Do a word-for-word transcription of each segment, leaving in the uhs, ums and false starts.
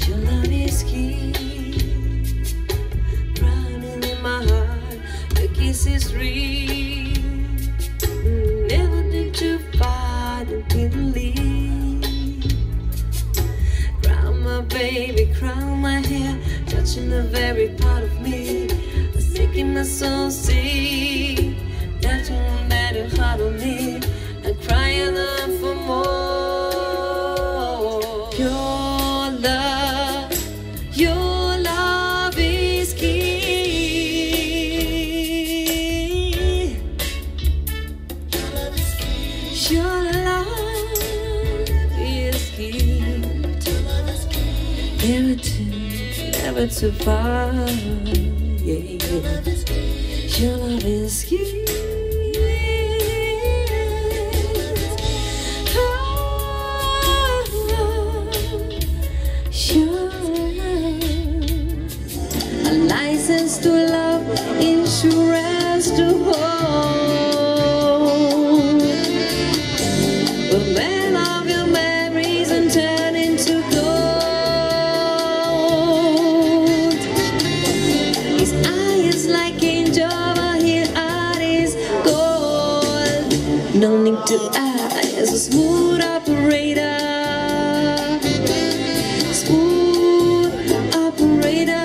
Your love is key, running in my heart. Your kiss is real. Never did you find and believe. Crown my baby, crown my hair, touching the very part of me. I'm making my soul see that you won't let it heart on me. I'm crying out for more. Your love, your love is key. Your love is key. Your love is key. Never too, never too far. Yeah, yeah. Your love is key. License to love, insurance to hold. The man of your memories and turn into gold. His eye is like angel, but his heart is gold. No need to act as a smooth operator. Smooth operator.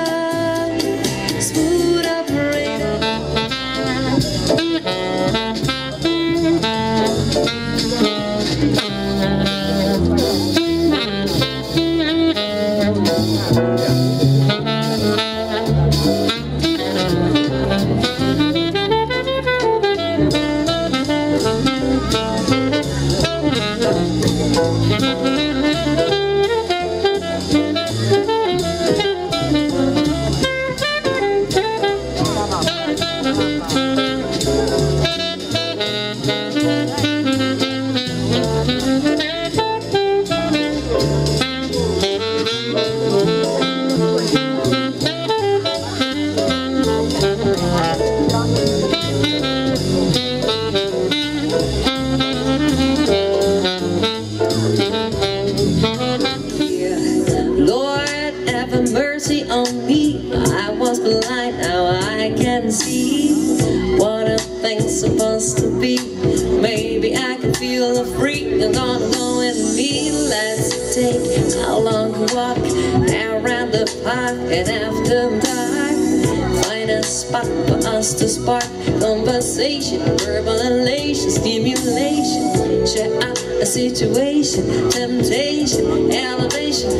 Lord, have mercy on me. I was blind, now I can see what a thing's supposed to be. Maybe I can feel free. You're gonna go with me. Let's take a long walk around the park, and after dark find a spot for us to spark conversation, verbal elation, stimulation, share out a situation, temptation, elevation,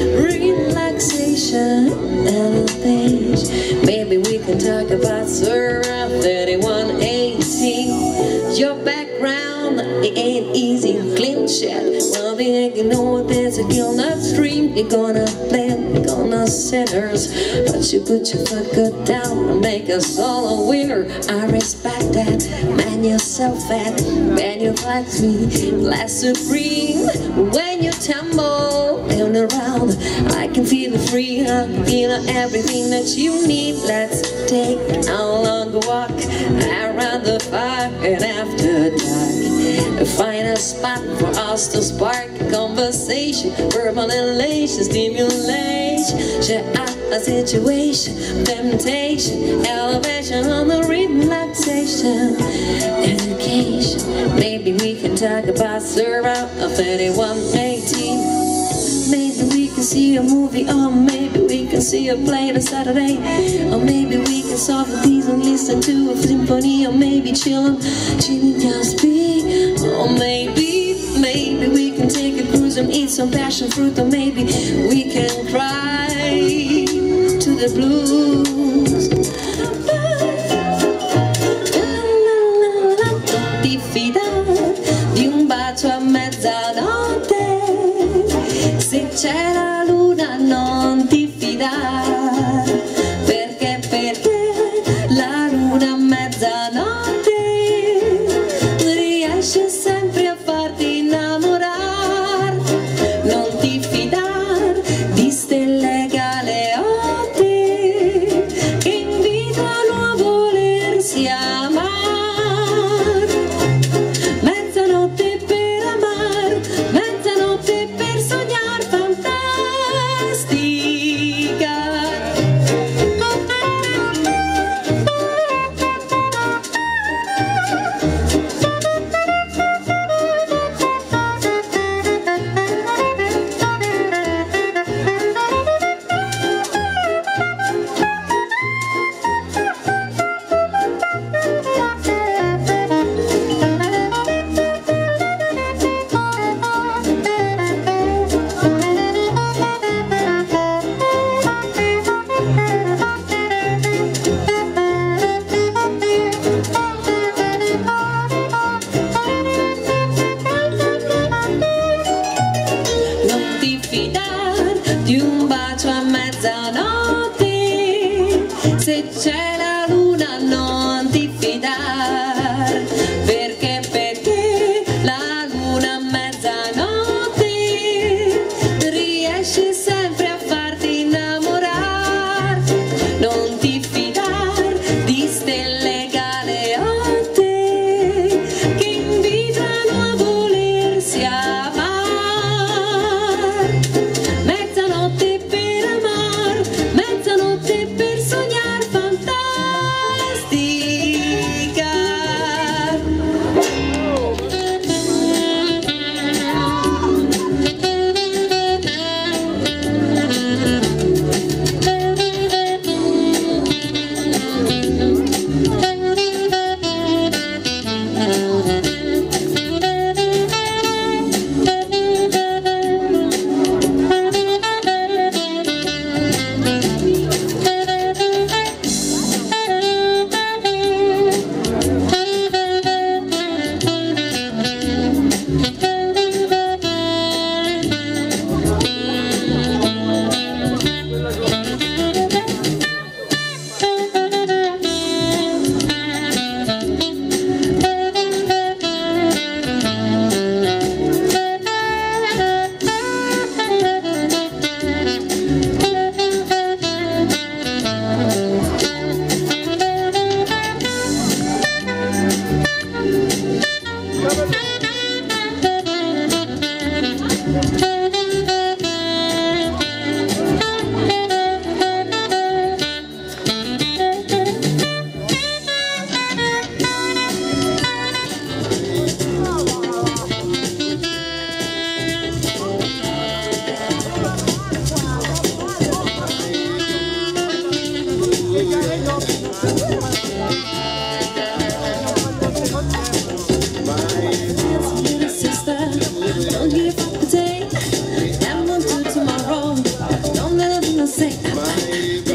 relaxation, elevation. Maybe we can talk about Surah thirty-one eighteen. Your background, it ain't easy, clean shit. Well, we can know there's a guilt not stream. You're gonna blame, you're gonna sinners, but you put your foot good down and make us all a winner. I respect that. Man, you're so fat, man, you flex me, bless supreme. When you tumble and around, I can feel the free, I can feel everything that you need. Let's take a long walk around the park, and after dark find a spot for us to spark conversation, verbal elation, stimulation, share out a situation, temptation, elevation on the relaxation, education. Maybe we can talk about Surah thirty-one eighteen. Maybe we can see a movie, or maybe we can see a play on Saturday, or maybe we can solve these and listen to a symphony, or maybe chill, chilling just be, or maybe, maybe we can take a cruise and eat some passion fruit, or maybe we can cry to the blues. Non ti fidare di un bacio a mezzanotte, se c'è la luna non ti fidare, perché per te la luna a mezzanotte riesce sempre a farti innamorare. Non ti fidare di stelle galeotte, bacio a mezzanotte, se c'è la luna non ti fidar, perché perché la luna a mezzanotte riesce sempre a farti innamorare. Non ti fidar di stelle galeotte che invitano a volersi amare. Mezzanotte per amar, mezzanotte per sognar fantastica. Don't give up the day, and we'll do tomorrow. Don't let them say